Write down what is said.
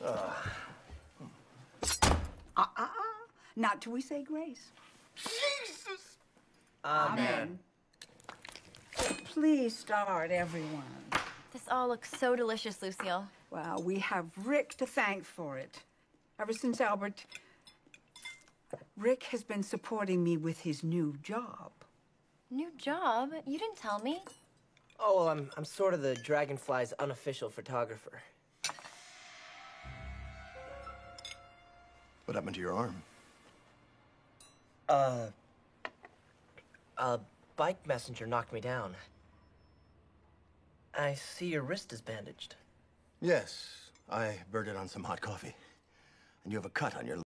Not till we say grace. Jesus! Amen. Please start, everyone. This all looks so delicious, Lucille. Well, we have Rick to thank for it. Ever since Albert... Rick has been supporting me with his new job. New job? You didn't tell me. Oh, well, I'm sort of the Dragonfly's unofficial photographer. What happened to your arm? A bike messenger knocked me down. I see your wrist is bandaged. Yes, I burned it on some hot coffee. And you have a cut on your